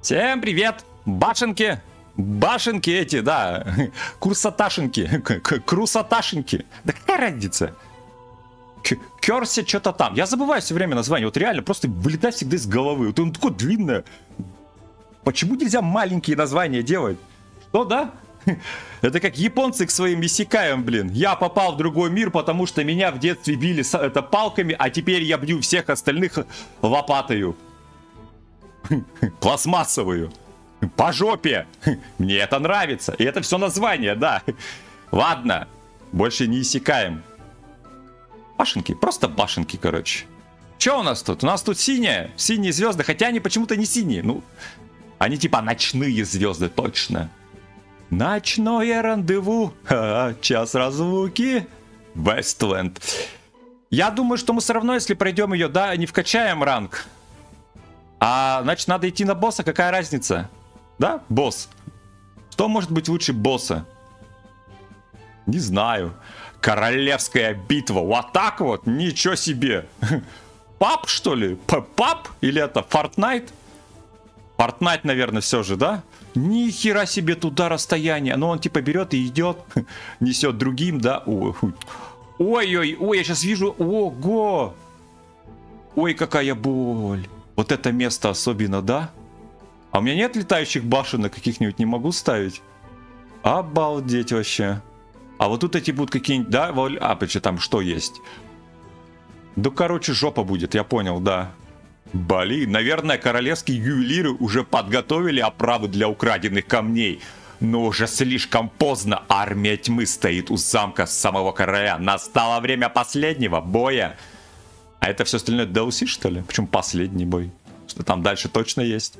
Всем привет! Башенки! Башенки эти, да. Курсаташенки. Крусаташенки. Да какая разница? Керси что-то там. Я забываю все время название. Вот реально просто вылетает всегда из головы. Вот он такое длинное. Почему нельзя маленькие названия делать? Что, да? Это как японцы к своим исекаям, блин. Я попал в другой мир, потому что меня в детстве били это палками, а теперь я бью всех остальных лопатою. Пластмассовую. По жопе. Мне это нравится. И это все название, да. Ладно. Больше не иссякаем. Башенки. Просто башенки, короче. Что у нас тут? У нас тут синие звезды. Хотя они почему-то не синие. Ну, они типа ночные звезды, точно. Ночное рандеву. Час разлуки. Вестленд. Я думаю, что мы все равно, если пройдем ее, да, не вкачаем ранг. А значит, надо идти на босса. Какая разница? Да, босс. Что может быть лучше босса? Не знаю. Королевская битва. Вот так вот? Ничего себе. Пап, что ли? Пап? Или это Fortnite? Fortnite, наверное, все же, да? Ни хера себе туда расстояние. Ну, он типа берет и идет. Несет другим, да? Ой-ой-ой, я сейчас вижу. Ого! Ой, какая боль. Вот это место особенно, да? А у меня нет летающих башенок каких-нибудь, не могу ставить? Обалдеть вообще. А вот тут эти будут какие-нибудь, да? А, почему там что есть? Да, короче, жопа будет, я понял, да. Блин, наверное, королевские ювелиры уже подготовили оправы для украденных камней. Но уже слишком поздно. Армия тьмы стоит у замка самого короля. Настало время последнего боя. А это все остальное DLC, что ли? Почему последний бой? Что там дальше точно есть?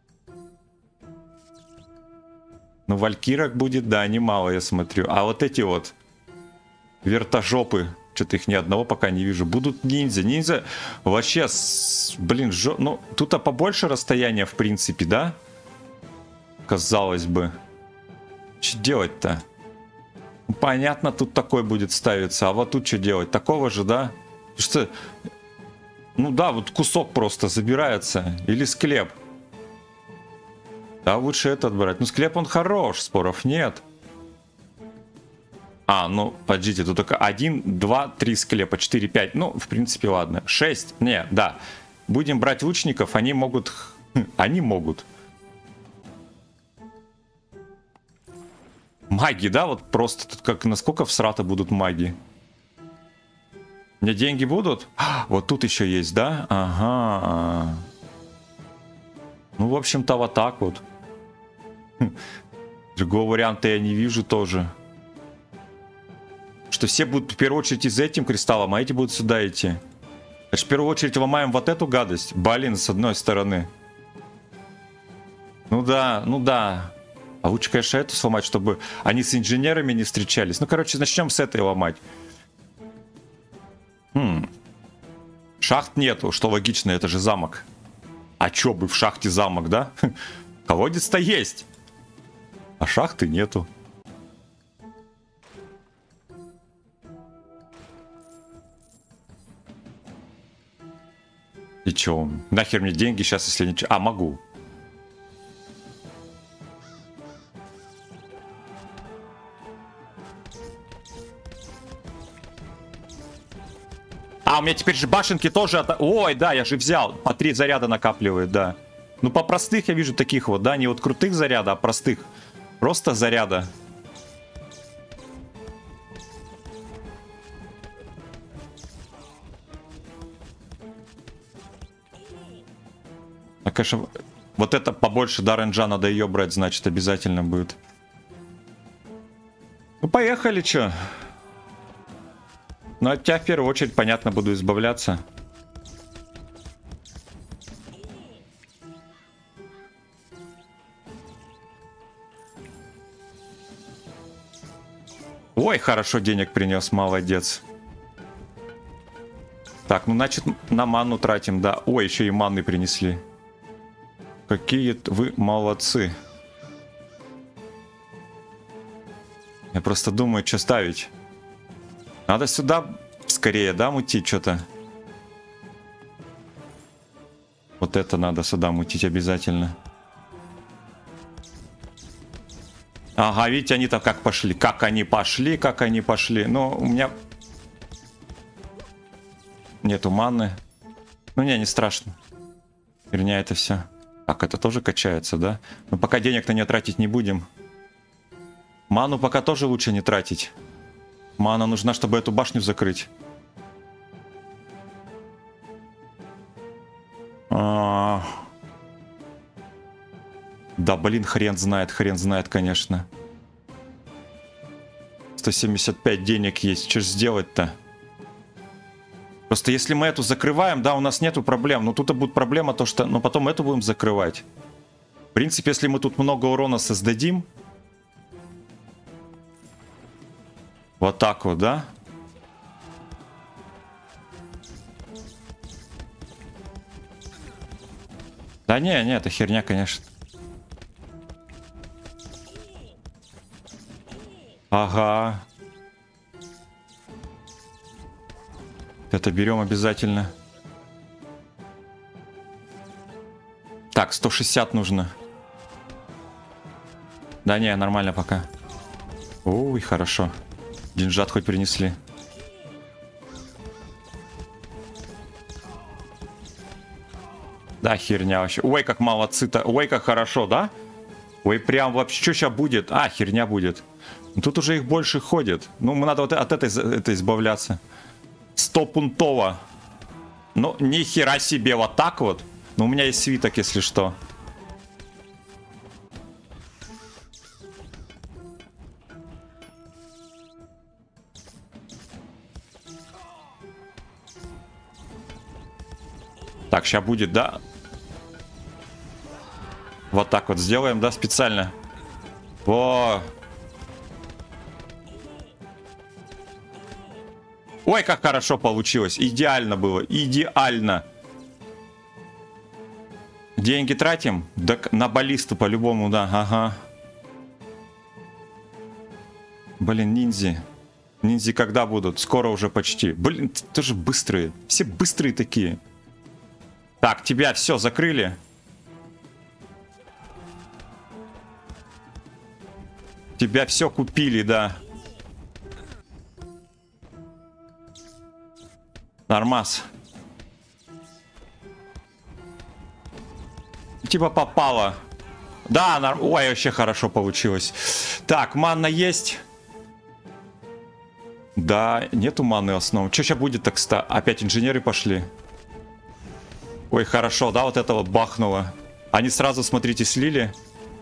Ну, валькирок будет, да, немало, я смотрю. А вот эти вот вертожопы, что-то их ни одного пока не вижу. Будут ниндзя. Ниндзя вообще, блин, ну, тут-то побольше расстояние, в принципе, да? Казалось бы. Что делать-то? Ну, понятно, тут такой будет ставиться. А вот тут что делать? Такого же, да? Что? Ну да, вот кусок просто забирается. Или склеп. Да, лучше этот брать. Ну, склеп он хорош, споров нет. А, ну, подождите, тут только 1, 2, 3 склепа, 4, 5. Ну, в принципе, ладно. 6, не, да. Будем брать лучников, они могут... Они могут. Маги, да, вот просто тут как насколько всрато будут маги. Мне деньги будут? Вот тут еще есть, да? Ага. Ну, в общем-то, вот так вот. Другого варианта я не вижу тоже. Что все будут в первую очередь из этим кристаллом, а эти будут сюда идти. Значит, в первую очередь ломаем вот эту гадость. Блин, с одной стороны. Ну да, ну да. А лучше, конечно, эту сломать, чтобы они с инженерами не встречались. Ну, короче, начнем с этой ломать. Шахт нету, что логично, это же замок. А чё бы в шахте замок, да? Колодец-то есть. А шахты нету. И чё? Нахер мне деньги сейчас, если ничего... А, могу. А, у меня теперь же башенки тоже... Ой, да, я же взял. По 3 заряда накапливает, да. Ну, по простых я вижу таких вот, да, не вот крутых заряда, а простых. Просто заряда. А, конечно, вот это побольше, да, ренджа, надо ее брать, значит, обязательно будет. Ну, поехали, чё. Ну, от тебя в первую очередь, понятно, буду избавляться. Ой, хорошо денег принес, молодец. Так, ну, значит, на ману тратим, да. Ой, еще и маны принесли. Какие вы молодцы. Я просто думаю, что ставить. Надо сюда скорее, да, мутить что-то. Вот это надо сюда мутить обязательно. Ага, видите, они-то как пошли. Как они пошли, как они пошли. Но у меня... Нету маны. Ну не страшно. Херня это все. Так, это тоже качается, да? Но пока денег-то не тратить не будем. Ману пока тоже лучше не тратить. Мана нужна, чтобы эту башню закрыть. Да, блин, хрен знает, конечно. 175 денег есть. Что ж сделать-то? Просто если мы эту закрываем, да, у нас нету проблем. Но тут и будет проблема то, что... Но потом эту будем закрывать. В принципе, если мы тут много урона создадим... Вот так вот, да? Да не, это херня, конечно. Ага. Это берем обязательно. Так, 160 нужно. Да не, нормально пока. Ой, хорошо. Деньжат хоть принесли. Да, херня вообще. Ой, как молодцы-то. Ой, как хорошо, да? Ой, прям вообще, что сейчас будет? А, херня будет. Тут уже их больше ходит. Ну, надо вот от этой избавляться. 100-пунтово. Ну, ни хера себе, вот так вот. Но у меня есть свиток, если что. Так, сейчас будет, да? Вот так вот сделаем, да, специально. Во! Ой, как хорошо получилось. Идеально было. Идеально. Деньги тратим? Да на баллисту по-любому, да. Ага. Блин, ниндзи. Ниндзи когда будут? Скоро уже почти. Блин, тоже быстрые. Все быстрые такие. Так, тебя все закрыли. Тебя все купили, да. Нормас. Типа попало. Да, ой, вообще хорошо получилось. Так, манна есть. Да, нету маны в основном. Что сейчас будет так? Опять инженеры пошли. Ой, хорошо, да, вот это вот бахнуло. Они сразу, смотрите, слили.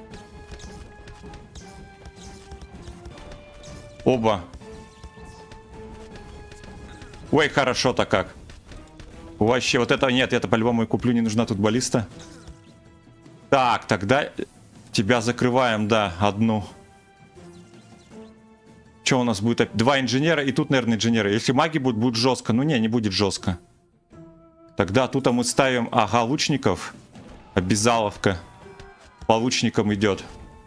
Оба. Ой, хорошо-то как. Вообще, вот это нет, это по-любому и куплю, не нужна тут баллиста. Так, тогда тебя закрываем, да, одну. Что у нас будет? Два инженера, и тут, наверное, инженеры. Если маги будут, будет жестко. Ну не будет жестко. Тогда тут мы ставим, ага, лучников. Обязаловка. По лучникам идет.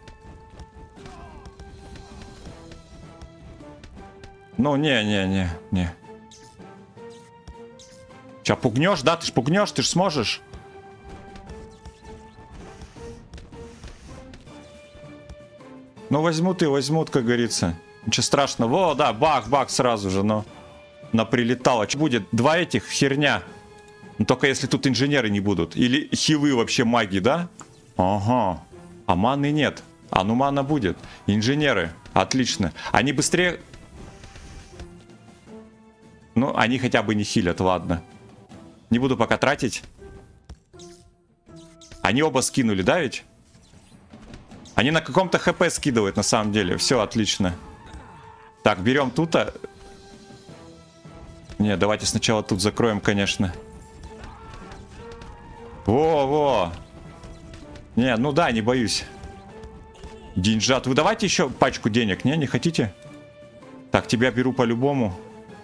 Ну, не. Сейчас пугнешь, да? Ты ж пугнешь, ты ж сможешь. Ну, возьмут, как говорится. Ничего страшного. Во, да, бах сразу же, но наприлетало. Что будет? Два этих, херня. Но только если тут инженеры не будут. Или хилы вообще маги, да? Ага. А маны нет. А ну мана будет. Инженеры. Отлично. Они быстрее... Ну, они хотя бы не хилят, ладно. Не буду пока тратить. Они оба скинули, да ведь? Они на каком-то хп скидывают на самом деле. Все, отлично. Так, берем тут-то. Не, давайте сначала тут закроем, конечно. Во. Не, ну да, не боюсь. Деньжат. Вы давайте еще пачку денег. Не хотите? Так, тебя беру по-любому.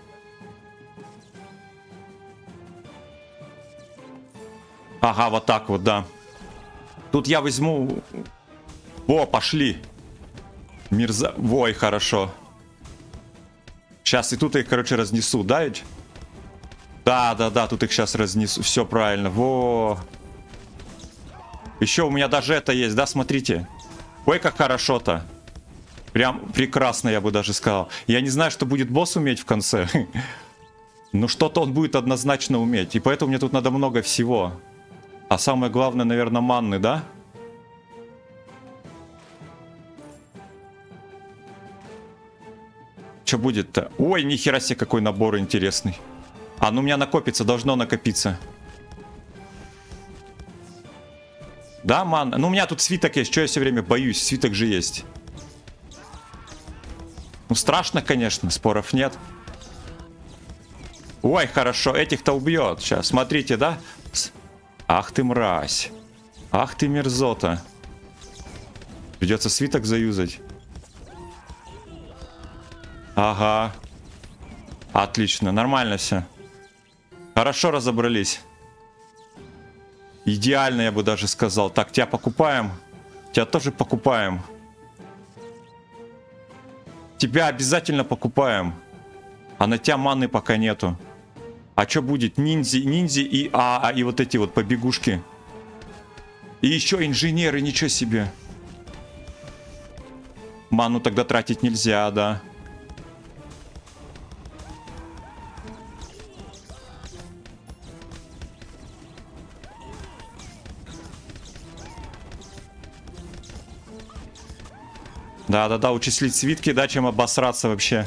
Ага, вот так вот, да. Тут я возьму... О, пошли. Ой, хорошо. Сейчас и тут их, короче, разнесу, да ведь? Да, тут их сейчас разнесу. Все правильно. Во. Еще у меня даже это есть, да, смотрите. Ой, как хорошо-то. Прям прекрасно, я бы даже сказал. Я не знаю, что будет босс уметь в конце. Но что-то он будет однозначно уметь. И поэтому мне тут надо много всего. А самое главное, наверное, манны, да? Что будет-то? Ой, нихера себе, какой набор интересный. А, ну у меня накопится, должно накопиться. Да, манна? Ну у меня тут свиток есть, что я все время боюсь? Свиток же есть. Ну страшно, конечно, споров нет. Ой, хорошо, этих-то убьет. Сейчас, смотрите, да? Ах ты мразь. Ах ты мерзота. Придется свиток заюзать. Ага. Отлично, нормально все. Хорошо разобрались. Идеально, я бы даже сказал. Так, тебя покупаем. Тебя тоже покупаем. Тебя обязательно покупаем. А на тебя маны пока нету. А что будет? Ниндзи и вот эти вот побегушки. И еще инженеры, ничего себе. Ману тогда тратить нельзя, да. Да-да-да, учислить свитки, да, чем обосраться вообще.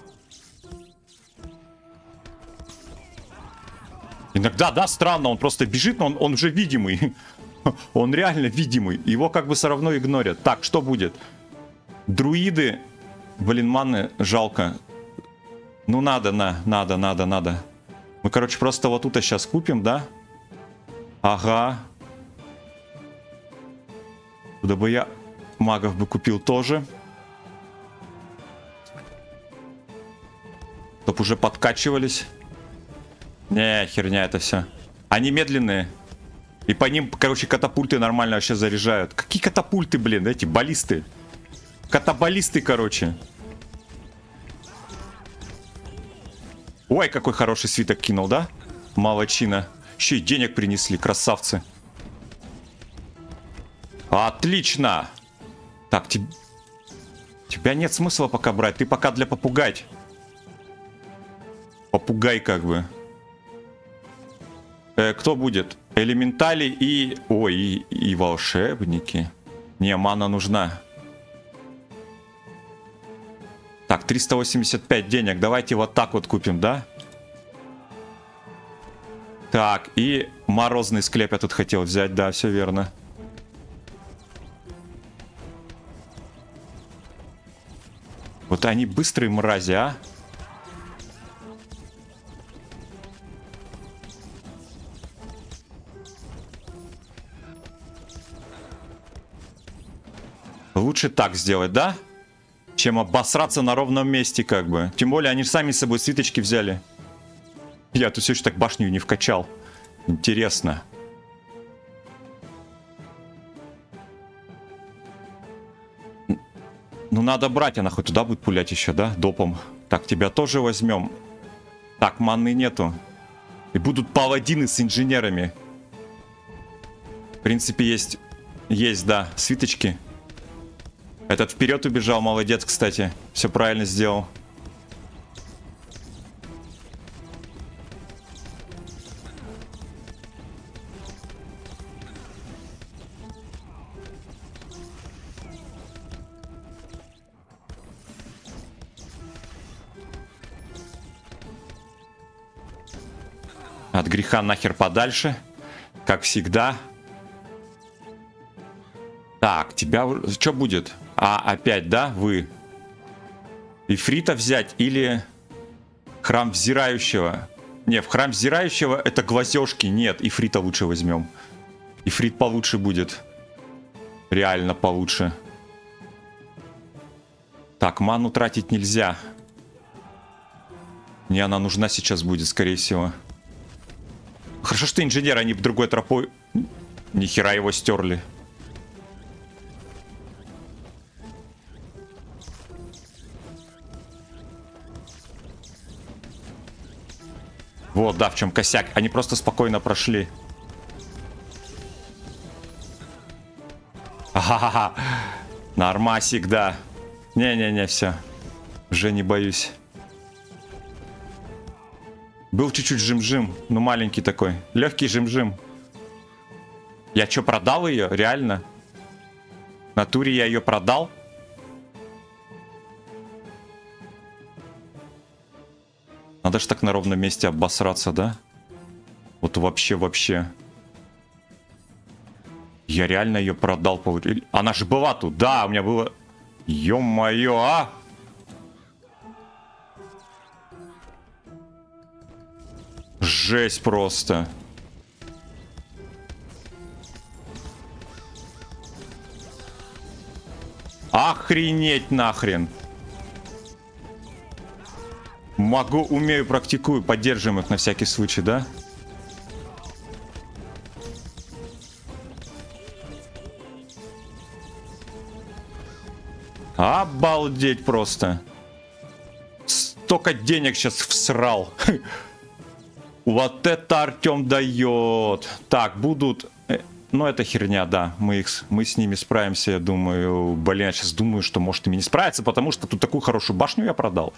Иногда, да, странно, он просто бежит, но он уже видимый. Он реально видимый. Его как бы все равно игнорят. Так, что будет? Друиды. Блин, маны жалко. Ну надо. Мы, короче, просто вот тут сейчас купим, да? Ага. Куда бы я магов бы купил тоже. Чтоб уже подкачивались. Не, херня это все. Они медленные. И по ним, короче, катапульты нормально вообще заряжают. Какие катапульты, блин, эти баллисты? Катабаллисты, короче. Ой, какой хороший свиток кинул, да? Молодчина. Еще и денег принесли, красавцы. Отлично. Так, тебя нет смысла пока брать. Ты пока для попугать. Попугай как бы. Кто будет? Элементали и... Ой, и волшебники. Не, мана нужна. Так, 385 денег. Давайте вот так вот купим, да? Так, и морозный склеп я тут хотел взять. Да, все верно. Вот они быстрые мрази, а? Лучше так сделать, да? Чем обосраться на ровном месте, как бы. Тем более, они же сами с собой свиточки взяли. Я тут все еще так башню не вкачал. Интересно. Ну, надо брать, она хоть туда будет пулять еще, да? Допом. Так, тебя тоже возьмем. Так, манны нету. И будут паладины с инженерами. В принципе, есть, да, свиточки. Этот вперед убежал, молодец, кстати. Все правильно сделал. От греха нахер подальше. Как всегда. Так, тебя... Что будет? А, опять, да? Вы. Ифрита взять или... Храм Взирающего? Не, в Храм Взирающего это глазежки. Нет, Ифрита лучше возьмем. Ифрит получше будет. Реально получше. Так, ману тратить нельзя. Мне она нужна сейчас будет, скорее всего. Хорошо, что инженеры, они другой тропой... Нихера его стерли. Вот, да, в чем косяк. Они просто спокойно прошли. Ага-ха-ха. Нормасик, да. Не-не-не, все. Уже не боюсь. Был чуть-чуть жим-жим, ну маленький такой. Легкий жим-жим. Я что, продал ее? Реально? В натуре я ее продал? Надо ж так на ровном месте обосраться, да? Вот вообще. Я реально ее продал. Она же была тут. Да, у меня было... Ё-моё, а! Жесть просто. Охренеть нахрен. Могу, умею, практикую. Поддержим их на всякий случай, да? Обалдеть просто. Столько денег сейчас всрал. Вот это Артем дает. Так, будут... Ну, это херня, да. Мы с ними справимся, я думаю. Блин, я сейчас думаю, что может ими не справиться, потому что тут такую хорошую башню я продал.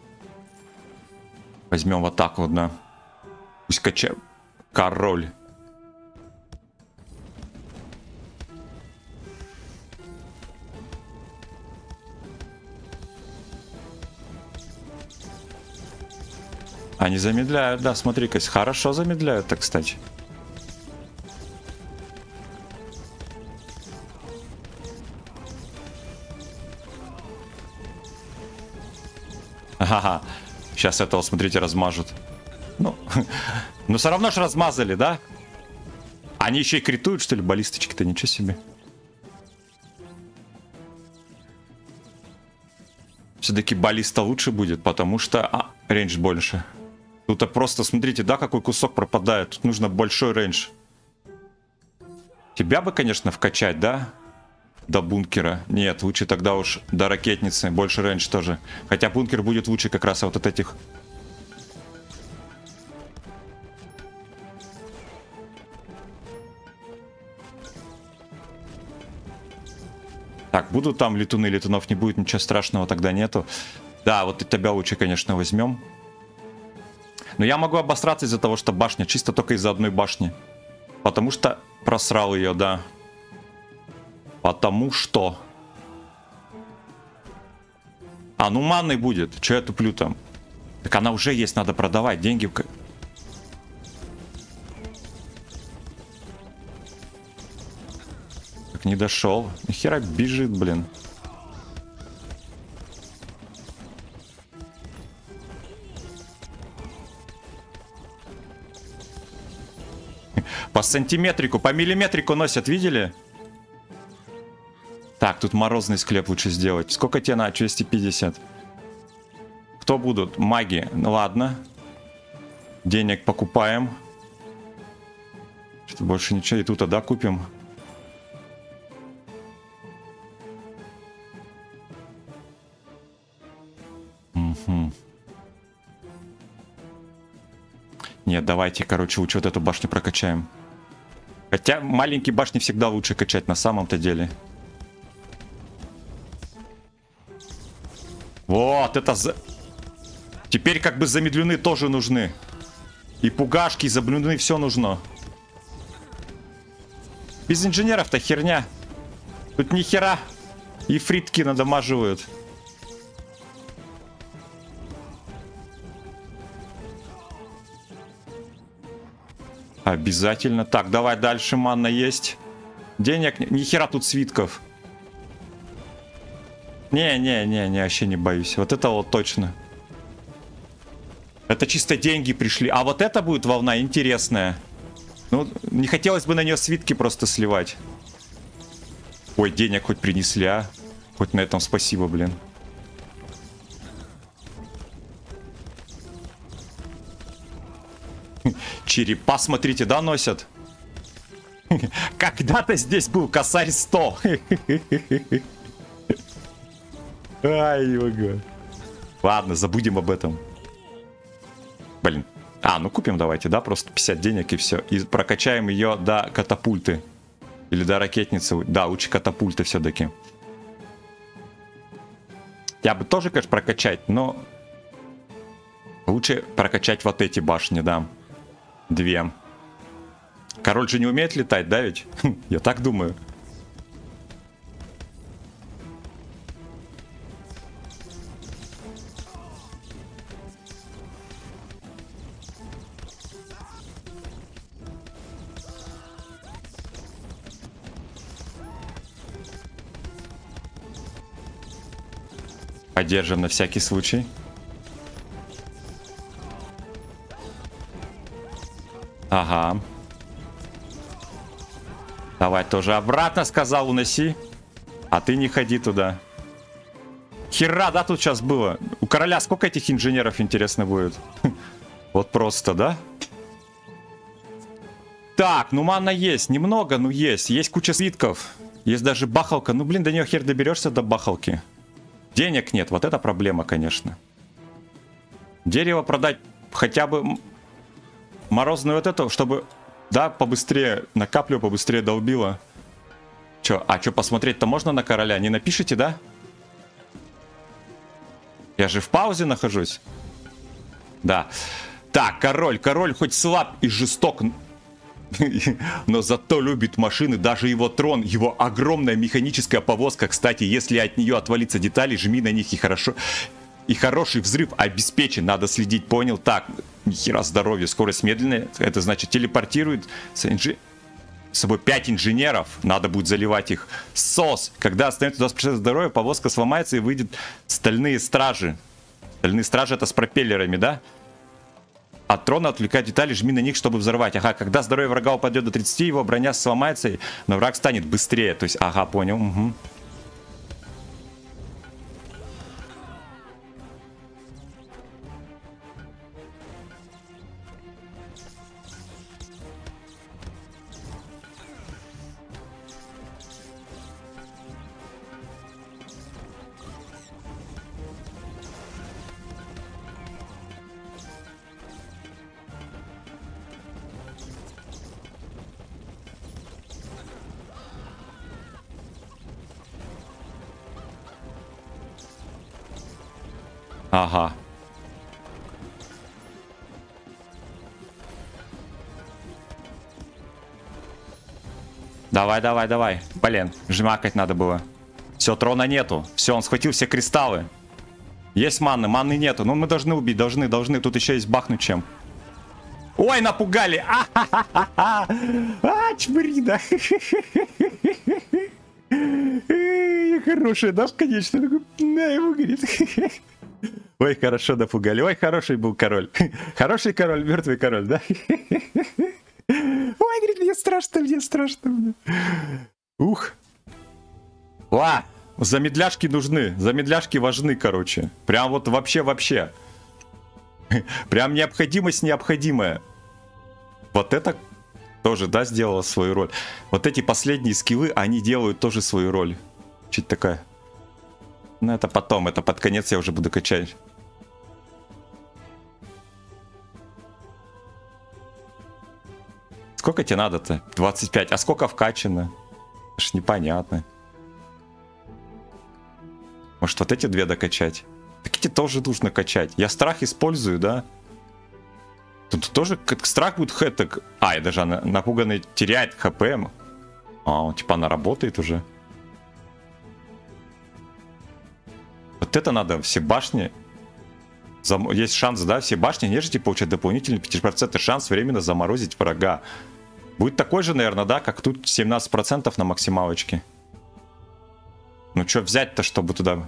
Возьмем вот так вот, да. Пусть качаем. Король. Они замедляют, да, смотри-ка, хорошо замедляют, так, кстати. Ага, сейчас этого, смотрите, размажут. Ну, но все равно же размазали, да? Они еще и критуют, что ли, баллисточки-то, ничего себе. Все-таки баллиста лучше будет, потому что рейндж больше. Тут просто, смотрите, да, какой кусок пропадает. Тут нужно большой рейндж. Тебя бы, конечно, вкачать, да? До бункера. Нет, лучше тогда уж до ракетницы. Больше рейндж тоже. Хотя бункер будет лучше как раз вот от этих. Так, будут там летуны, летунов не будет, ничего страшного тогда нету. Да, вот и тебя лучше, конечно, возьмем. Но я могу обосраться из-за того, что башня, чисто только из-за одной башни. Потому что просрал ее, да. Потому что... ну манной будет. Че я туплю там? Так она уже есть, надо продавать. Деньги... Так не дошел. Нихера бежит, блин. По сантиметрику, по миллиметрику носят, видели? Так, тут морозный склеп лучше сделать. Сколько тебе на 250? Кто будут? Маги. Ну ладно. Денег покупаем. Что больше ничего. И тут, да, купим. Угу. Нет, давайте, короче, лучше вот эту башню прокачаем. Хотя маленькие башни всегда лучше качать на самом-то деле. Вот, это Теперь как бы замедлены тоже нужны. И пугашки, и замедлены, все нужно. Без инженеров-то херня. Тут ни хера. И фритки надамаживают. Обязательно. Так, давай дальше, манна есть. Денег, ни хера тут свитков. Не, вообще не боюсь. Вот это вот точно. Это чисто деньги пришли. А вот это будет волна интересная. Ну, не хотелось бы на нее свитки просто сливать. Ой, денег хоть принесли, а? Хоть на этом спасибо, блин. Черепа, смотрите, да, носят? Когда-то здесь был косарь 100. Ай, его. Ладно, забудем об этом. Блин. Ну купим давайте, да, просто 50 денег и все. И прокачаем ее до катапульты. Или до ракетницы. Да, лучше катапульты все-таки. Я бы тоже, конечно, прокачать, но лучше прокачать вот эти башни, да. 2. Король же не умеет летать, да ведь? Я так думаю. Поддержим на всякий случай. Ага. Давай тоже обратно, сказал, уноси. А ты не ходи туда. Хера, да, тут сейчас было. У короля сколько этих инженеров, интересно, будет? Вот просто, да? Так, ну мана есть. Немного, но есть. Есть куча свитков. Есть даже бахалка. Ну, блин, до нее хер доберешься до бахалки. Денег нет, вот это проблема, конечно. Дерево продать хотя бы морозную вот эту, чтобы, да, побыстрее накапливаю, побыстрее долбило. Чё, а чё, посмотреть-то можно на короля? Не напишите, да? Я же в паузе нахожусь. Да. Так, король хоть слаб и жесток, но зато любит машины, даже его трон, его огромная механическая повозка. Кстати, если от нее отвалится детали, жми на них и хороший взрыв обеспечен. Надо следить, понял? Так, нихера здоровье, скорость медленная. Это значит телепортирует с собой 5 инженеров. Надо будет заливать их. СОС. Когда останется 20% здоровья, повозка сломается и выйдет стальные стражи. Стальные стражи это с пропеллерами, да? От трона отвлекать детали, жми на них, чтобы взорвать. Ага, когда здоровье врага упадет до 30, его броня сломается, но враг станет быстрее. То есть, ага, понял. Угу. Ага. Давай. Блин, жмакать надо было. Все, трона нету. Все, он схватил все кристаллы. Есть манны, манны нету. Ну мы должны убить, должны. Тут еще есть бахнуть чем. Ой, напугали. Чмырина. Хорошая, да, конечно. На его, говорит. Ой, хорошо напугали. Ой, хороший был король. Хороший король, мертвый король, да? Ой, говорит, мне страшно. Ух. Замедляшки нужны. Замедляшки важны, короче. Прям вот вообще. Прям необходимость необходимая. Вот это тоже, да, сделала свою роль. Вот эти последние скиллы, они делают тоже свою роль. Чуть такая. Ну, это потом, это под конец я уже буду качать. Сколько тебе надо-то? 25. А сколько вкачано? Аж непонятно. Может, вот эти 2 докачать? Так эти тоже нужно качать. Я страх использую, да? Тут тоже как страх будет хэток. И даже напуганный теряет хп. Он типа она работает уже. Вот это надо, все башни. Есть шанс, да, все башни нежити получат дополнительный 5% шанс временно заморозить врага. Будет такой же, наверное, да, как тут 17% на максималочке. Ну что взять-то, чтобы туда...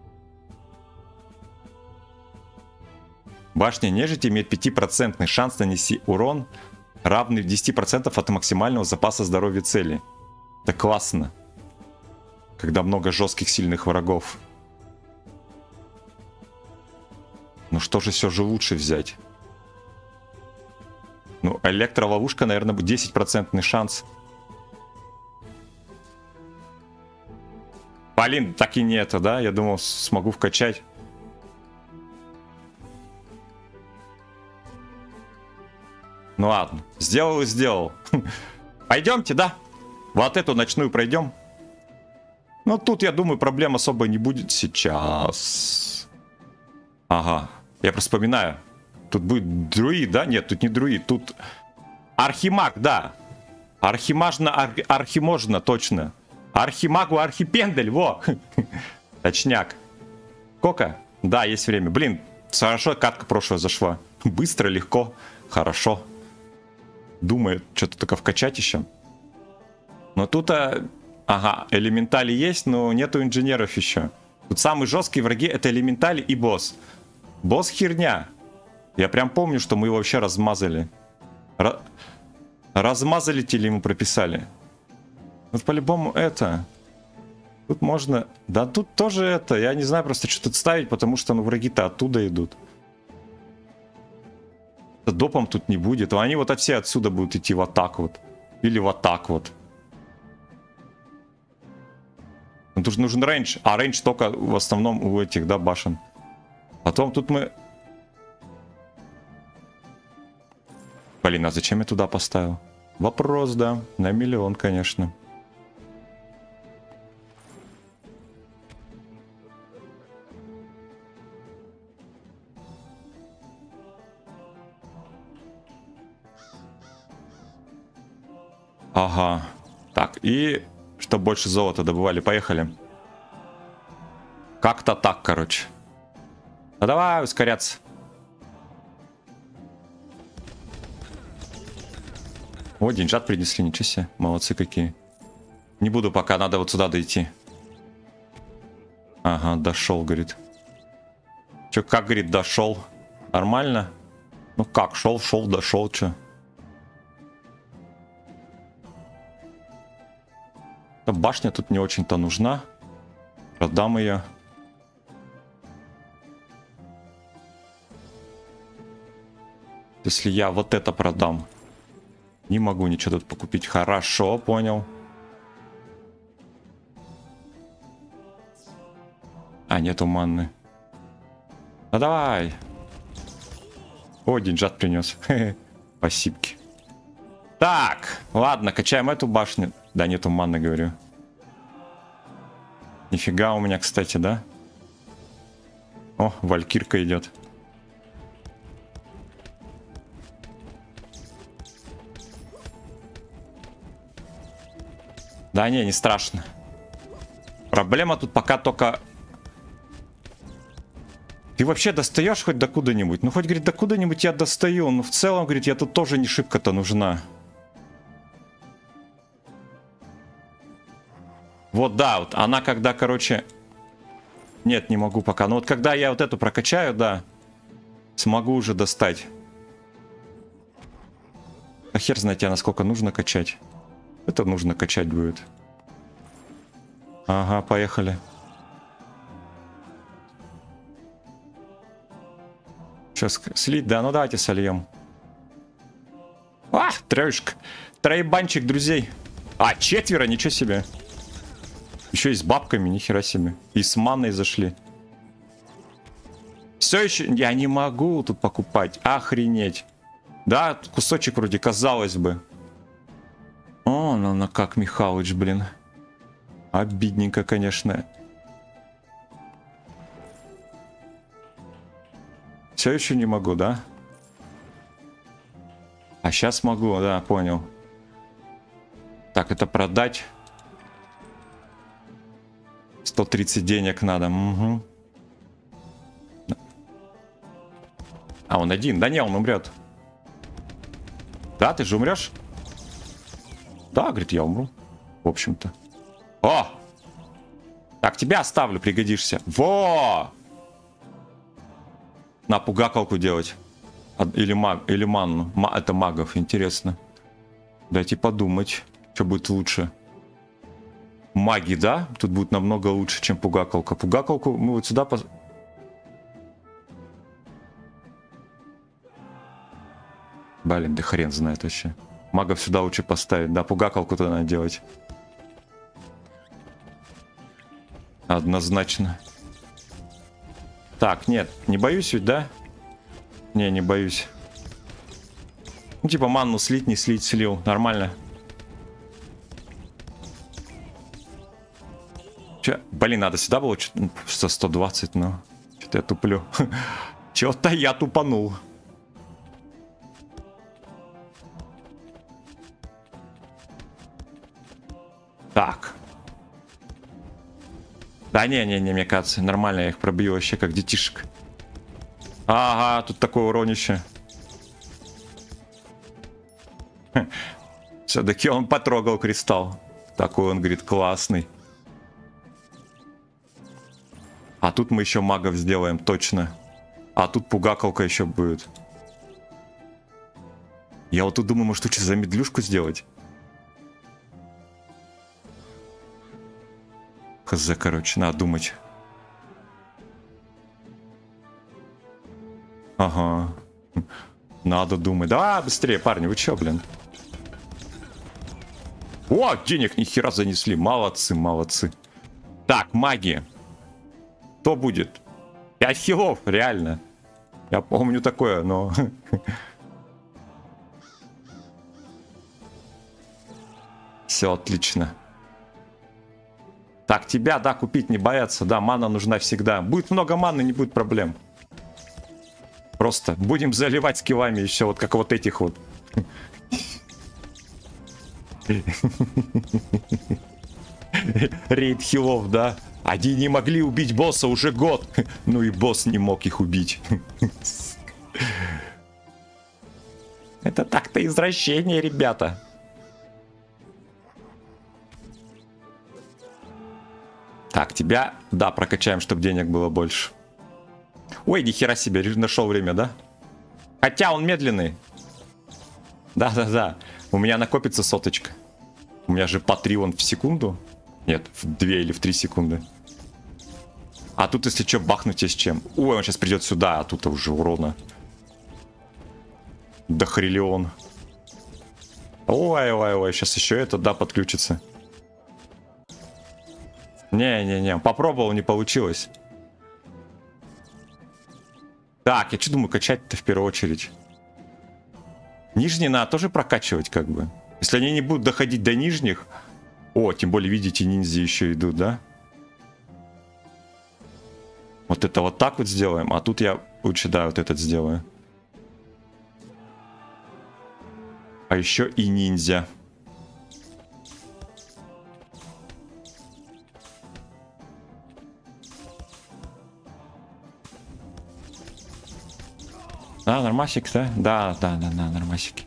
Башня нежити имеет 5% шанс нанести урон, равный 10% от максимального запаса здоровья цели. Это классно. Когда много жестких сильных врагов. Ну что же все же лучше взять? Ну, электроловушка, наверное, 10% шанс. Блин, так и не это, да? Я думал, смогу вкачать. Ну ладно, сделал и сделал. Пойдемте, да? Вот эту ночную пройдем. Ну, тут, я думаю, проблем особо не будет сейчас. Ага. Я просто вспоминаю. Тут будет друид, да? Нет, тут не друид. Тут архимаг, да. Архиможно, точно. Архимагу архипендель, во. Точняк. Сколько? Да, есть время. Блин, хорошо катка прошлая зашла. Быстро, легко, хорошо. Думает, что-то только вкачать еще. Но тут, ага, элементали есть, но нету инженеров еще. Тут самые жесткие враги — это элементали и босс. Босс херня. Я прям помню, что мы его вообще размазали. Размазали или ему прописали. Вот по-любому это. Тут можно... Да тут тоже это. Я не знаю просто, что тут ставить, потому что ну, враги-то оттуда идут. Допом тут не будет. Они вот все отсюда будут идти вот так вот. Или вот так вот. Ну, тут нужен рейндж. А рейндж только в основном у этих, да, башен. Потом тут мы... Блин, а зачем я туда поставил? Вопрос, да. На миллион, конечно. Ага. Так, и чтобы больше золота добывали. Поехали. Как-то так, короче. Ну давай ускоряться. О, деньжат принесли, ничего себе. Молодцы какие. Не буду пока, надо вот сюда дойти. Ага, дошел, говорит. Че, как, говорит, дошел? Нормально? Ну как, шел, дошел, че? Башня тут не очень-то нужна. Продам ее. Если я вот это продам, не могу ничего тут покупить. Хорошо, понял. А, нету манны. Ну давай. О, деньжат принес. Спасибки. Так, ладно, качаем эту башню. Да, нету манны, говорю. Нифига у меня, кстати, да? О, валькирка идет. Да не, не страшно. Проблема тут пока только... Ты вообще достаешь хоть до куда-нибудь? Ну хоть, говорит, до куда-нибудь я достаю. Но в целом, говорит, я тут тоже не шибко-то нужна. Вот, да, вот она когда, короче... Нет, не могу пока. Но вот когда я вот эту прокачаю, да, смогу уже достать. А хер знает, насколько нужно качать. Это нужно качать будет. Ага, поехали. Сейчас слить, да, ну давайте сольем. А, трешка. Троебанчик, друзей. А, 4, ничего себе. Еще и с бабками, нихера себе. И с манной зашли. Все еще... Я не могу тут покупать. Охренеть. Да, кусочек вроде, казалось бы. О, ну как Михалыч, блин. Обидненько, конечно. Все еще не могу, да? А сейчас могу, да, понял. Так, это продать. 130 денег надо. Угу. А, он один. Да не, он умрет. Да, ты же умрешь? Да, говорит, я умру. В общем-то. О! Так, тебя оставлю, пригодишься. Во! На пугакалку делать. Или манну. Это магов, интересно. Дайте подумать, что будет лучше. Маги, да? Тут будет намного лучше, чем пугакалка. Пугакалку мы вот сюда... Блин, да хрен знает вообще. Магов сюда лучше поставить. Да, пугакалку-то надо делать. Однозначно. Так, нет, не боюсь ведь, да? Не боюсь. Ну, типа манну слить, не слить, слил. Нормально. Че? Блин, надо сюда было что 120, но что-то я туплю. Что-то я тупанул. Так. Да не, мне кажется, нормально, я их пробью вообще как детишек. Ага, тут такое уронище. Все-таки он потрогал кристалл. Такой он, говорит, классный. А тут мы еще магов сделаем, точно. А тут пугакалка еще будет. Я вот тут думаю, может, лучше замедлюшку сделать. Хз, короче, надо думать. Ага. Надо думать. Да, быстрее, парни, вы чё, блин? О, денег ни хера занесли. Молодцы, молодцы. Так, магия. Кто будет? 5 хилов, реально. Я помню такое, но... Все отлично. Так, тебя, да, купить не бояться. Да, мана нужна всегда. Будет много маны, не будет проблем. Просто будем заливать скиллами еще, вот как вот этих вот. Рейд хилов, да. Они не могли убить босса уже год. Ну и босс не мог их убить. Это так-то извращение, ребята. Так, тебя, да, прокачаем, чтобы денег было больше. Ой, нихера себе, нашел время, да? Хотя он медленный. Да. У меня накопится соточка. У меня же по 3 он в секунду. Нет, в 2 или в 3 секунды. А тут, если что, бахнуть есть чем. Ой, он сейчас придет сюда, а тут уже урона. Дохриллион. Ой, сейчас еще это, да, подключится. Не, попробовал, не получилось. Так, я что думаю, качать-то в первую очередь. Нижние надо тоже прокачивать, как бы. Если они не будут доходить до нижних... О, тем более, видите, ниндзя еще идут, да? Вот это вот так вот сделаем, а тут я лучше, да, вот этот сделаю. А еще и ниндзя. А, нормасик, да? Да, нормасики.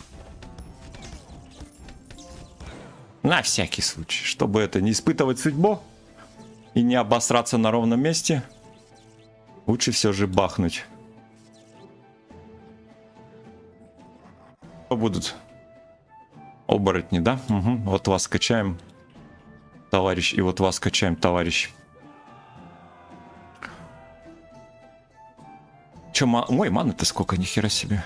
На всякий случай, чтобы это не испытывать судьбу и не обосраться на ровном месте, лучше все же бахнуть. Что будут? Оборотни, да? Угу. Вот вас качаем, товарищ, и вот вас качаем, товарищ. Че, ой, маны-то сколько, нихера себе.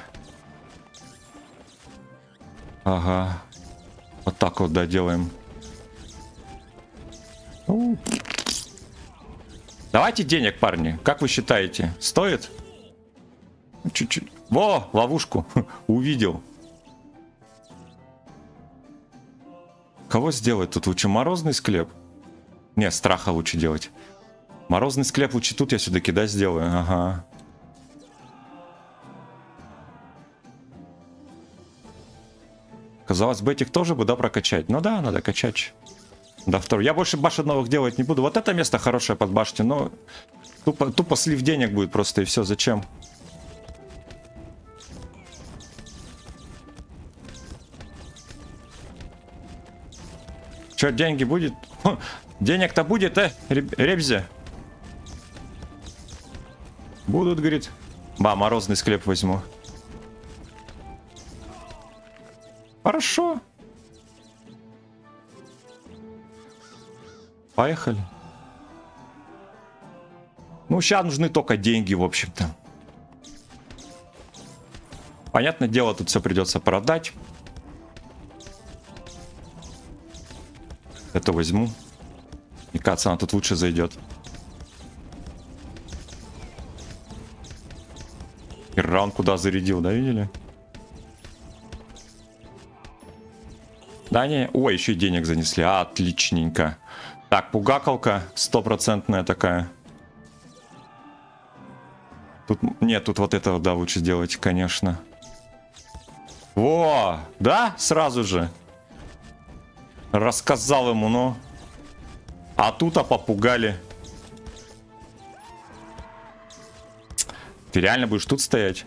Ага. Вот так вот, да, делаем. Давайте денег, парни. Как вы считаете? Стоит? Чуть-чуть. Во, ловушку. Увидел. Кого сделать тут лучше? Морозный склеп? Не, страха лучше делать. Морозный склеп лучше тут я все-таки, да, сделаю. Ага. Казалось бы, этих тоже бы, да, прокачать. Ну да, надо качать. Да, второй. Я больше башен новых делать не буду. Вот это место хорошее под башню, но тупо слив денег будет просто, и все. Зачем? Че, деньги будет? Денег-то будет, Ребзи? Будут, говорит. Ба, морозный склеп возьму. Хорошо. Поехали. Ну, сейчас нужны только деньги, в общем-то. Понятное дело, тут все придется продать. Это возьму. Мне кажется, она тут лучше зайдет. И раунд куда зарядил, да, видели? Да не, ой, еще и денег занесли, отличненько. Так, пугакалка стопроцентная такая. Тут, нет, тут вот этого, да, лучше делать, конечно. Во, да, сразу же. Рассказал ему, ну. А тут попугали. Ты реально будешь тут стоять?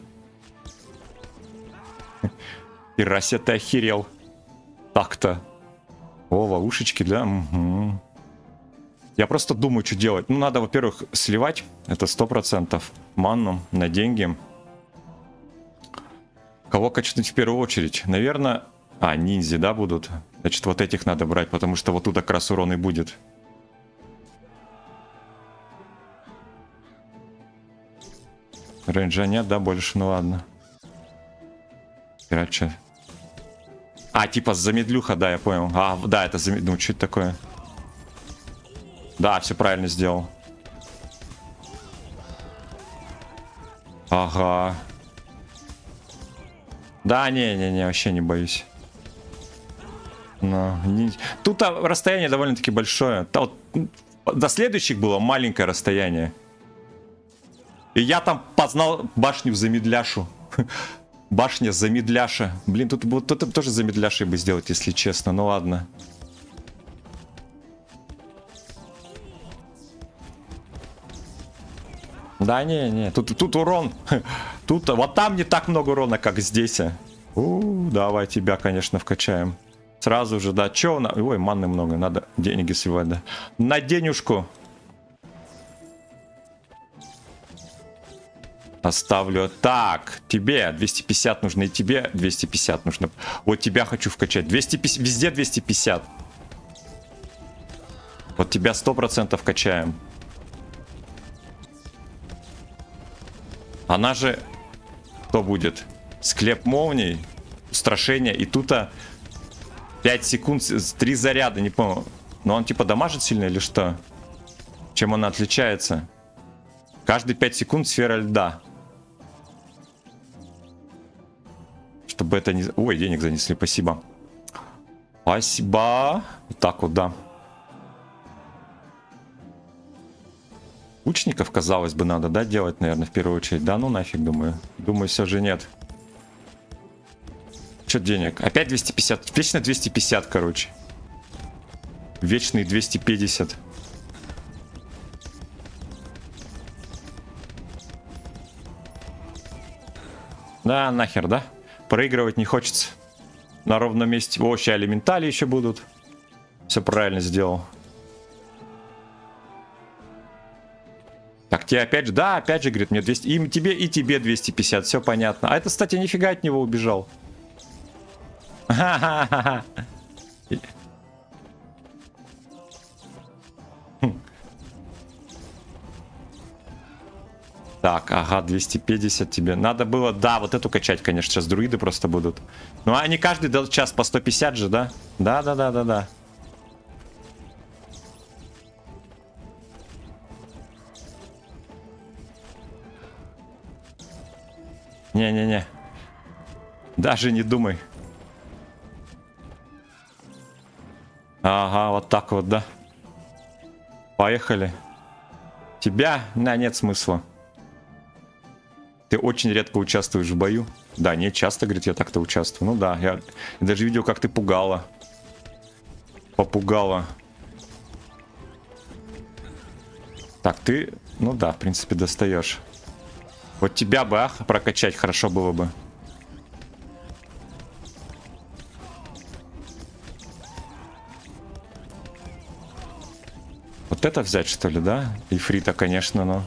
Ирася, ты охерел. Так-то. О, ловушечки, да? Угу. Я просто думаю, что делать. Ну, надо, во-первых, сливать. Это 100%. Манну на деньги. Кого качнуть в первую очередь? Наверное... А, ниндзя, да, будут? Значит, вот этих надо брать, потому что вот тут как раз урон и будет. Рейнджа нет, да, больше? Ну ладно. Короче. А, типа замедлюха, да, я понял. А, да, это замедлюха. Ну, что это такое? Да, все правильно сделал. Ага. Да, не, вообще не боюсь. Но, не... Тут расстояние довольно-таки большое. Вот, до следующих было маленькое расстояние. И я там познал башню замедляшу. Башня замедляша. Блин, тут тоже замедляшей бы сделать, если честно. Ну ладно. Да не, тут урон. Тут вот там не так много урона, как здесь. Давай тебя, конечно, вкачаем. Сразу же, да. Че? Ой, манны много, надо деньги сливать, да. На денежку. Оставлю. Так, тебе 250 нужно, и тебе 250 нужно. Вот тебя хочу вкачать. 250, везде 250. Вот тебя 100% качаем. Она же... Что будет? Склеп молний, устрашение. И тут 5 секунд, 3 заряда, не помню. Но он типа дамажит сильно или что? Чем она отличается? Каждые 5 секунд сфера льда. Чтобы это не... Ой, денег занесли, спасибо. Спасибо. Вот так вот, да. Лучников, казалось бы, надо, да, делать, наверное, в первую очередь. Да, ну нафиг, думаю. Думаю, все же нет. Че денег? Опять 250. Вечно 250, короче. Вечный 250. Да, нахер, да? Проигрывать не хочется. На ровном месте. О, сейчас элементали еще будут. Все правильно сделал. Так, тебе опять же, да, опять же, говорит, мне 200, и тебе 250, все понятно. А это, кстати, нифига от него убежал. Так, ага, 250 тебе. Надо было, да, вот эту качать, конечно, сейчас друиды просто будут. Ну, они каждый час по 150 же, да? Да. Не. Даже не думай. Ага, вот так вот, да. Поехали. Тебя? Нет смысла. Ты очень редко участвуешь в бою. Да, не часто, говорит, я так-то участвую. Ну да, я даже видел, как ты пугала. Попугала. Так, ты... Ну да, в принципе, достаешь. Вот тебя бы, прокачать хорошо было бы. Вот это взять, что ли, да? Ифрита, конечно, но...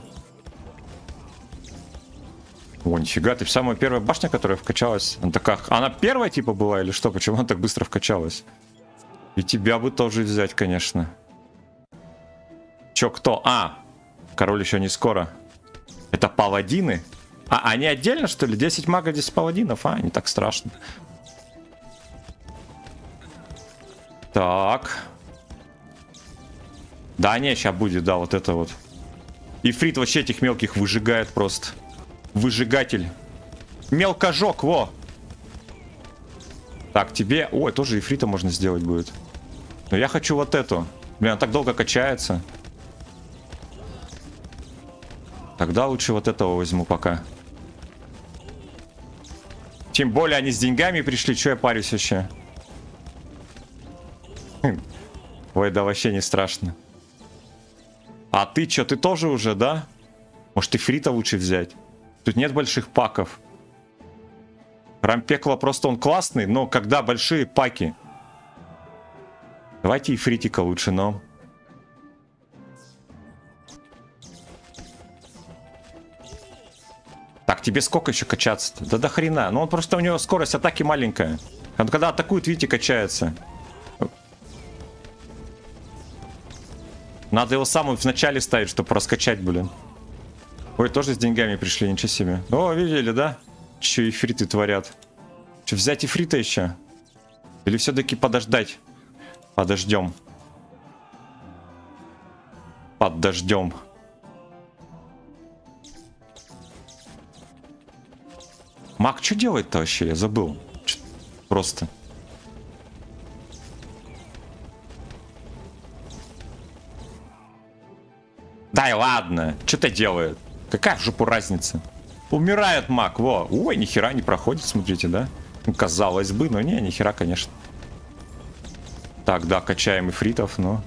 О, нифига, ты самая первая башня, которая вкачалась. Она такая... Она первая, типа, была или что? Почему она так быстро вкачалась? И тебя бы тоже взять, конечно. Чё, кто? А! Король еще не скоро. Это паладины? А, они отдельно, что ли? 10 магов, 10 паладинов? А, не так страшно. Так. Да, не, сейчас будет, да, вот это вот. Ифрит вообще этих мелких выжигает просто. Выжигатель. Мелкожок, во! Так, тебе... Ой, тоже ифрита можно сделать будет. Но я хочу вот эту. Блин, он так долго качается. Тогда лучше вот этого возьму пока. Тем более они с деньгами пришли. Че я парюсь вообще? Ой, да вообще не страшно. А ты что, ты тоже уже, да? Может, и фрита лучше взять? Тут нет больших паков. Храм пекла просто он классный, но когда большие паки. Давайте и фритика лучше, но... Так, тебе сколько еще качаться-то? Да до хрена. Ну он просто, у него скорость атаки маленькая. Он когда атакует, видите, качается. Надо его самым в начале ставить, чтобы раскачать, блин. Ой, тоже с деньгами пришли, ничего себе. О, видели, да? Че ифриты творят. Че, взять ифрита еще? Или все-таки подождать? Подождем. Подождем. Маг что делает-то вообще? Я забыл. Просто. Да и ладно. Что-то делает. Какая в жопу разница? Умирает маг. Во. Ой, нихера не проходит, смотрите, да? Ну, казалось бы, но не, нихера, конечно. Так, да, качаем ифритов, но...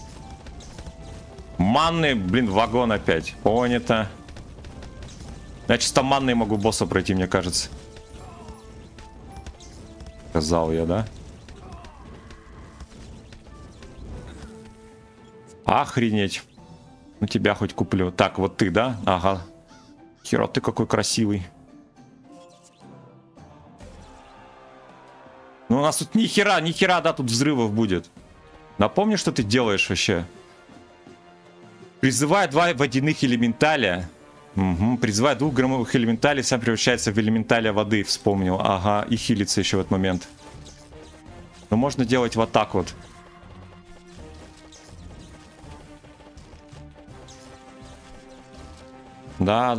Манны, блин, вагон опять. Понято. Я чисто манной могу босса пройти, мне кажется. Сказал я, да? Охренеть. Ну тебя хоть куплю. Так, вот ты, да? Ага. Хера, ты какой красивый. Ну у нас тут ни хера, да, тут взрывов будет. Напомни, что ты делаешь вообще. Призывая 2 водяных элементаля. Угу. Призывая 2 громовых элементалей, сам превращается в элементаля воды. Вспомнил. Ага, и хилится еще в этот момент. Но можно делать вот так вот. Да.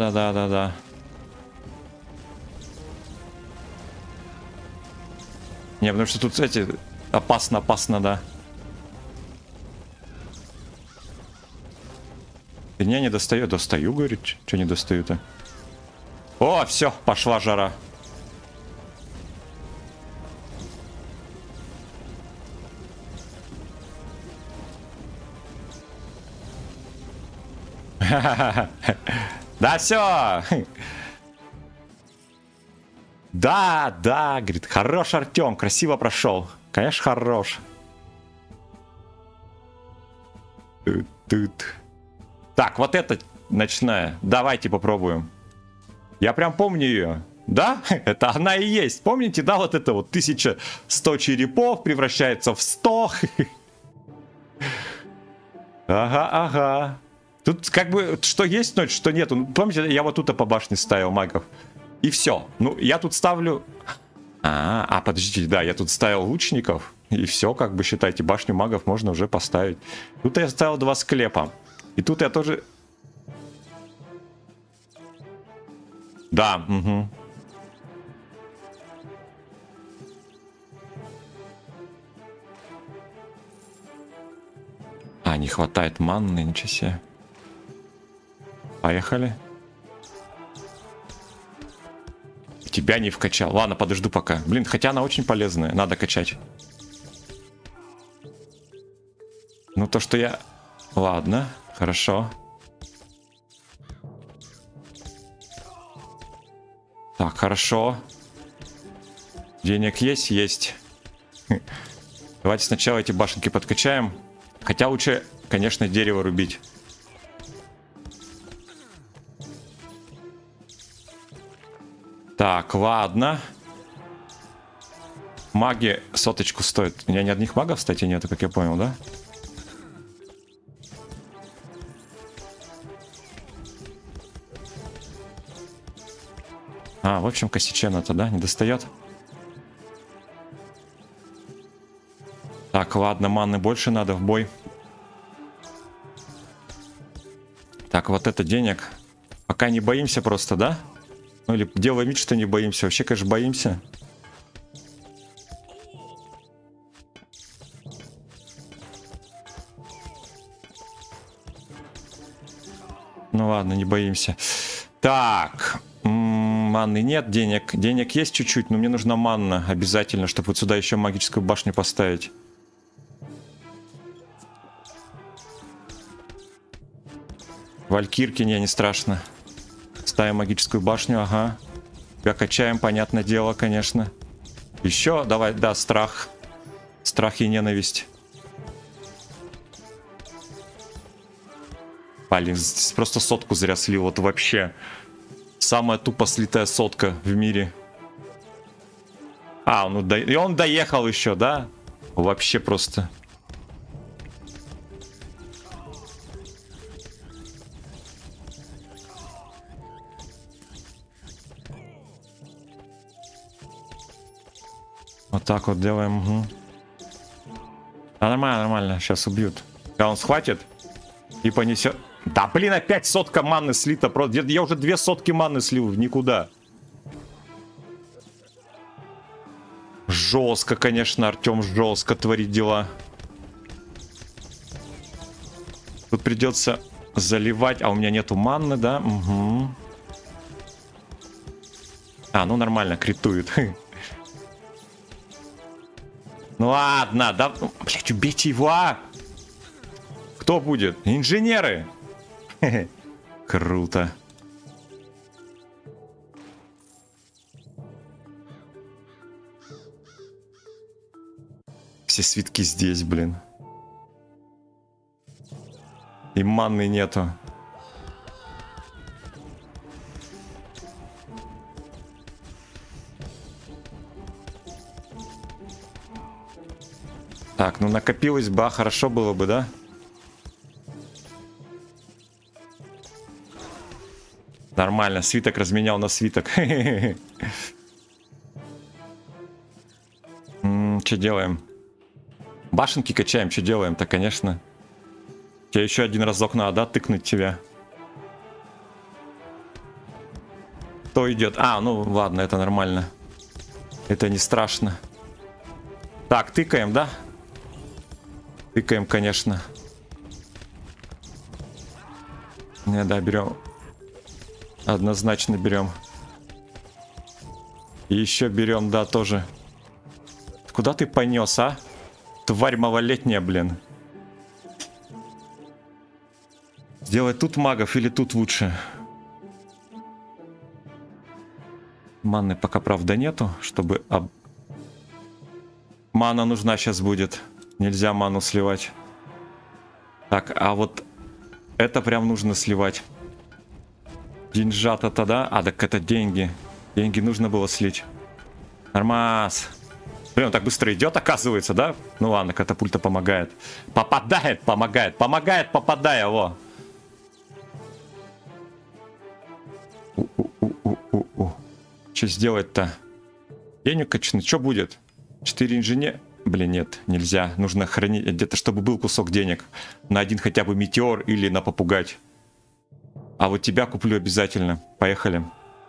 Не, потому что тут эти... Опасно, да. Не, не достаю. Достаю, говорит. Что не достаю-то? О, все, пошла жара. Да, все. Да, говорит, хорош, Артем, красиво прошел. Конечно, хорош. Так, вот эта ночная. Давайте попробуем. Я прям помню ее. Да? Это она и есть. Помните, да, вот это вот 1100 черепов превращается в 100. Ага. Тут как бы что есть ночь, что нету. Помните, я вот тут по башне ставил магов. И все. Ну, я тут ставлю... подождите, да, я тут ставил лучников. И все, как бы считайте, башню магов можно уже поставить. Тут я ставил 2 склепа. И тут я тоже... Да, угу. Не хватает манны, ничего себе. Поехали. Тебя не вкачал. Ладно, подожду пока. Блин, хотя она очень полезная. Надо качать. Ну, то, что я... Ладно, хорошо. Так, хорошо. Денег есть? Есть. Давайте сначала эти башенки подкачаем. Хотя лучше, конечно, дерево рубить. Так, ладно. Маги соточку стоят. У меня ни одних магов, кстати, нету, как я понял, да? В общем, косичена-то, да, не достает. Так, ладно, манны больше надо в бой. Так, вот это денег. Пока не боимся просто, да? Ну или делаем вид, что не боимся. Вообще, конечно, боимся. Ну ладно, не боимся. Так. Манны нет, денег. Денег есть чуть-чуть, но мне нужна манна обязательно, чтобы вот сюда еще магическую башню поставить. Валькирки, не страшно. Ставим магическую башню, ага. Тебя качаем, понятное дело, конечно. Еще, давай, да, страх. Страх и ненависть. Блин, здесь просто сотку зря слил, вот вообще. Самая тупо слитая сотка в мире. А, ну и он доехал еще, да? Вообще просто. Вот так вот делаем. Угу. А нормально, нормально. Сейчас убьют. Когда он схватит и понесет. Да блин, опять сотка манны слита. Я уже 2 сотки манны слил в никуда. Жестко, конечно, Артем жестко творит дела. Тут придется заливать. А у меня нету манны, да? Угу. А, ну нормально, критует. Ну ладно, да. Блять, убейте его, а! Кто будет? Инженеры! Круто. Все свитки здесь, блин. И манны нету. Так, ну накопилось бы, а хорошо было бы, да? Нормально, свиток разменял на свиток. Что делаем? Башенки качаем, что делаем-то, конечно. Тебе еще один разок надо, да, тыкнуть тебя. Кто идет? А, ну ладно, это нормально. Это не страшно. Так, тыкаем, да? Тыкаем, конечно. Не, да, берем. Однозначно берем. И еще берем, да, тоже. Куда ты понес, а? Тварь малолетняя, блин. Сделать тут магов или тут лучше? Манны пока, правда, нету, чтобы... Мана нужна сейчас будет. Нельзя ману сливать. Так, а вот это прям нужно сливать. Деньжата-то, да? А, так это деньги. Деньги нужно было слить. Нормас. Блин, он так быстро идет, оказывается, да? Ну ладно, катапульта помогает. Попадает, помогает. Помогает, попадая, во. Что сделать-то? Денег качнуть. Что будет? 4 инженера. Блин, нет, нельзя. Нужно хранить где-то, чтобы был кусок денег. На один хотя бы метеор или на попугать. А вот тебя куплю обязательно. Поехали.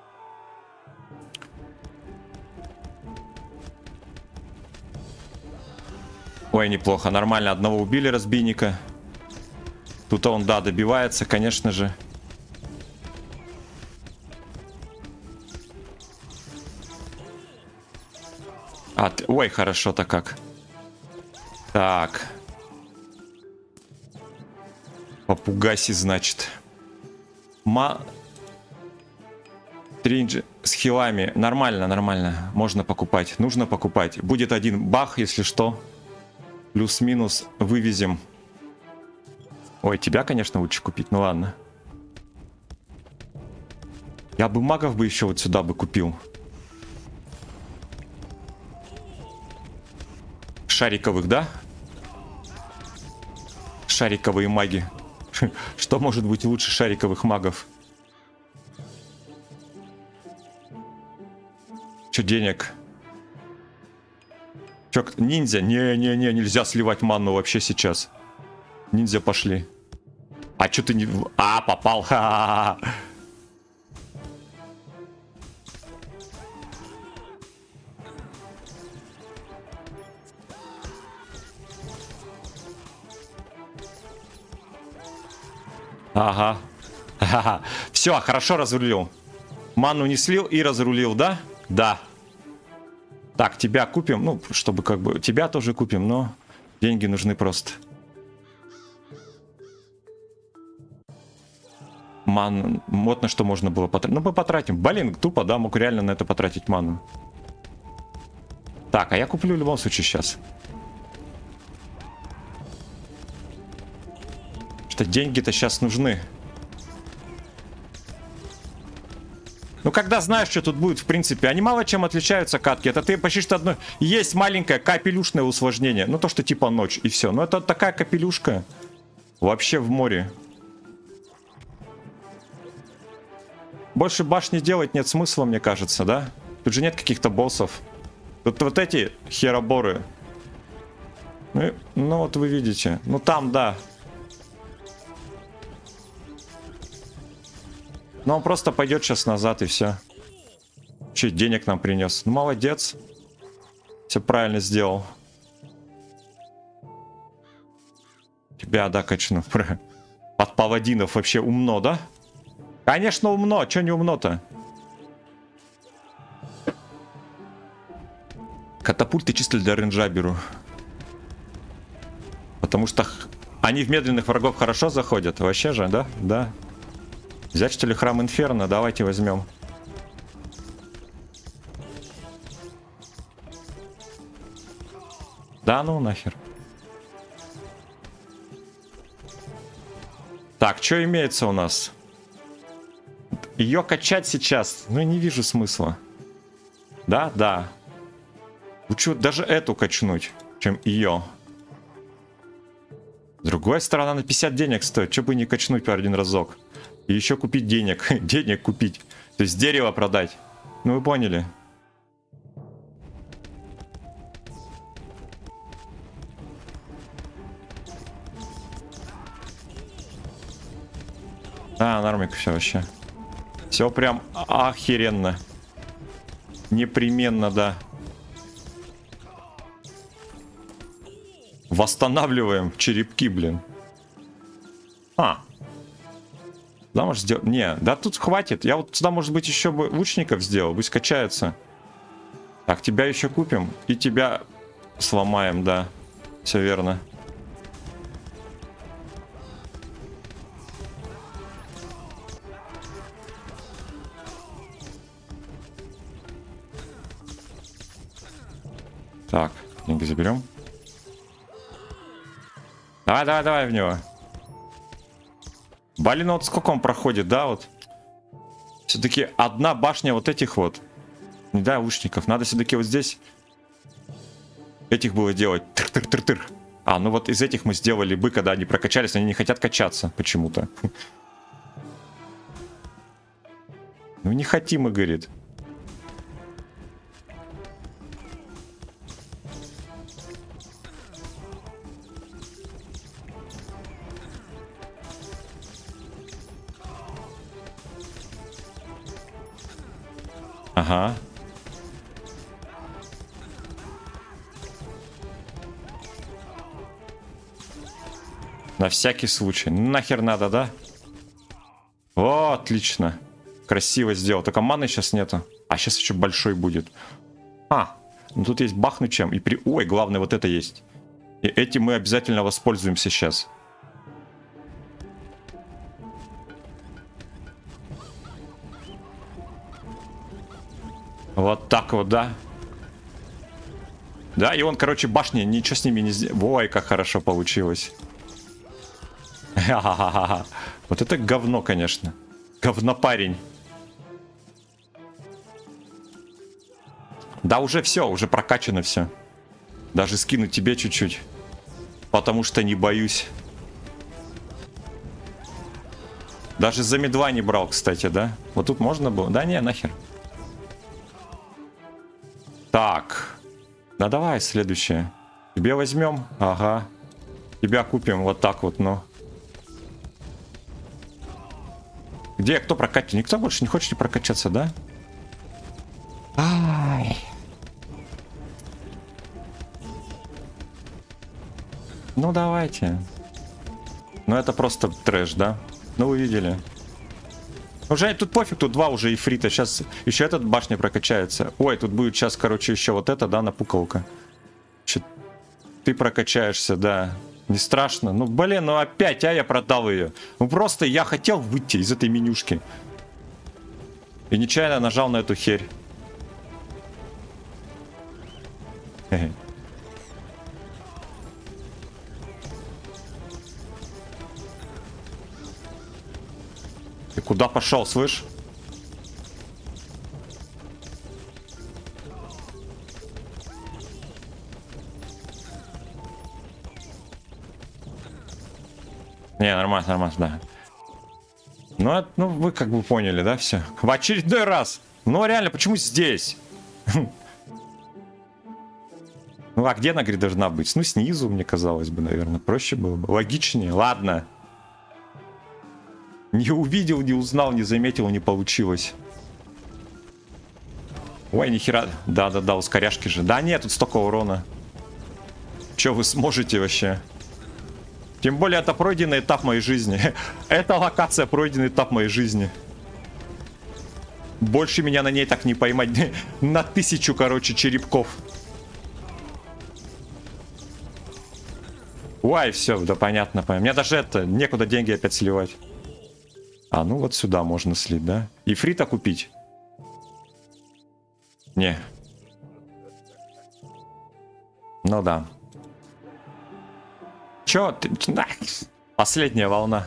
Ой, неплохо. Нормально. Одного убили, разбийника. Тут он, да, добивается, конечно же. Ой, хорошо-то как. Так. Попугаси, значит. Тринджи с хилами. Нормально, нормально. Можно покупать. Нужно покупать. Будет один бах, если что. Плюс-минус вывезем. Ой, тебя, конечно, лучше купить. Ну ладно. Я бы магов бы еще вот сюда бы купил. Шариковых, да? Шариковые маги. Что может быть лучше шариковых магов? Че денег? Че, ниндзя? Не-не-не, нельзя сливать манну вообще сейчас. Ниндзя пошли. А че ты не... А, попал. Ха-ха-ха. Ага. Все, хорошо разрулил. Ману не слил и разрулил, да? Да. Так, тебя купим. Ну, чтобы как бы... Тебя тоже купим, но деньги нужны просто. Ман... Вот на что можно было потратить. Ну, мы потратим. Блин, тупо, да, мог реально на это потратить ману. Так, а я куплю в любом случае сейчас. Что деньги-то сейчас нужны. Ну, когда знаешь, что тут будет, в принципе, они мало чем отличаются, катки. Это ты почти что одно... Есть маленькое капелюшное усложнение. Ну, то, что типа ночь, и все. Но это такая капелюшка. Вообще в море. Больше башни делать нет смысла, мне кажется, да? Тут же нет каких-то боссов. Тут вот эти хероборы. Ну, вот вы видите. Ну, там, да. Но он просто пойдет сейчас назад и все. Чуть денег нам принес. Ну, молодец. Все правильно сделал. Тебя, да, качну. Под паладинов вообще умно, да? Конечно, умно. Че не умно-то? Катапульты чисто для ренджа беру. Потому что они в медленных врагов хорошо заходят. Вообще же, да? Да. Взять, что ли, храм Инферно? Давайте возьмем. Да ну нахер. Так, что имеется у нас? Ее качать сейчас? Ну, не вижу смысла. Да, да. Лучше даже эту качнуть, чем ее. С другой стороны, на 50 денег стоит. Че бы не качнуть по один разок. И еще купить денег. Денег купить. То есть дерево продать. Ну вы поняли. А, нормик все вообще. Все прям охеренно. Непременно, да. Восстанавливаем черепки, блин. Да, может сделать... Не, да тут хватит. Я вот сюда, может быть, еще бы лучников сделал. Пусть качается. Так, тебя еще купим. И тебя сломаем, да. Все верно. Так, деньги заберем. Давай, давай, давай в него. Блин, вот сколько он проходит, да, вот. Все-таки одна башня вот этих вот. Не да, лучников. Надо все-таки вот здесь этих было делать. Тыр-тыр-тыр-тыр. А, ну вот из этих мы сделали бы, когда они прокачались, они не хотят качаться почему-то. Ну не хотим, и говорит. Ага. На всякий случай. Нахер надо, да? О, отлично. Красиво сделал. Только маны сейчас нету. А сейчас еще большой будет. Ну тут есть бахнуть чем. И при... Ой, главное вот это есть. И этим мы обязательно воспользуемся сейчас. Вот так вот, да? Да, и он, короче, башни, ничего с ними не сделал. Ой, как хорошо получилось. Ха-ха-ха-ха. Вот это говно, конечно. Говнопарень. Да, уже все, уже прокачано все. Даже скину тебе чуть-чуть. Потому что не боюсь. Даже за медва не брал, кстати, да? Вот тут можно было? Да не, нахер. Так. Да давай следующее. Тебе возьмем? Ага. Тебя купим вот так вот, ну. Где, кто прокатит? Никто больше не хочет прокачаться, да? Ай. Ну давайте. Ну это просто трэш, да? Ну вы видели. Уже тут пофиг, тут 2 уже ифрита. Сейчас еще этот башня прокачается. Ой, тут будет сейчас, короче, еще вот это, да, напукалка. Ты прокачаешься, да. Не страшно. Ну, блин, ну опять, я продал ее. Ну, просто я хотел выйти из этой менюшки. И нечаянно нажал на эту херь. Ты куда пошел, слышь? Не, нормально, нормально, да. Ну, ну, вы как бы поняли, да, все? В очередной раз. Ну, реально, почему здесь? Ну, а где она, говорит, должна быть? Ну, снизу, мне казалось бы, наверное. Проще было бы. Логичнее. Ладно. Не увидел, не узнал, не заметил, не получилось. Ой, нихера. Да-да-да, ускоряшки же. Да нет, тут столько урона. Че вы сможете вообще? Тем более, это пройденный этап моей жизни. Это локация, пройденный этап моей жизни. Больше меня на ней так не поймать. На 1000, короче, черепков. Ой, все, да понятно, понятно. Мне даже это, некуда деньги опять сливать. А, ну вот сюда можно слить, да? И фрита купить? Не. Ну да. Чё ты? Последняя волна.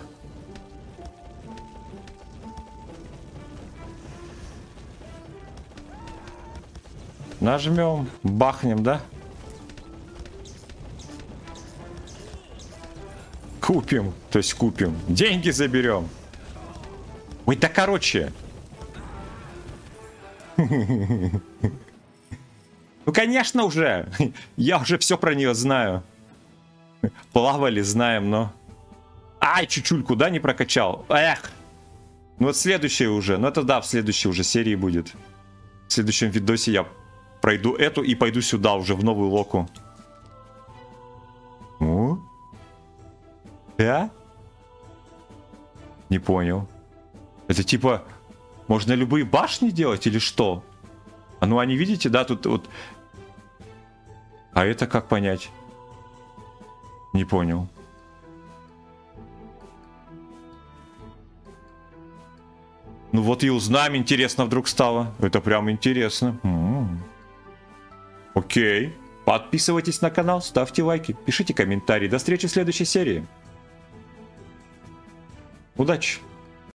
Нажмем, бахнем, да? Купим, то есть купим. Деньги заберем. Ой, да короче. Ну, конечно уже. Я уже все про нее знаю. Плавали, знаем, но... Ай, чуть-чуть куда не прокачал. Эх. Ну вот следующее уже. Ну это да, в следующей уже серии будет. В следующем видосе я пройду эту и пойду сюда уже, в новую локу. Ну? Да? Не понял. Это типа... Можно любые башни делать или что? А ну они, видите, да, тут вот... А это как понять? Не понял. Ну вот и узнаем, интересно вдруг стало. Это прям интересно. Окей. Подписывайтесь на канал, ставьте лайки, пишите комментарии. До встречи в следующей серии. Удачи!